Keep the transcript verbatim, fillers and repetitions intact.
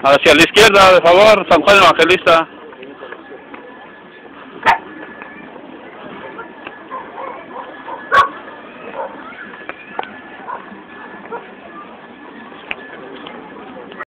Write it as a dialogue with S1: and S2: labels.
S1: Hacia la izquierda, de favor, San Juan Evangelista.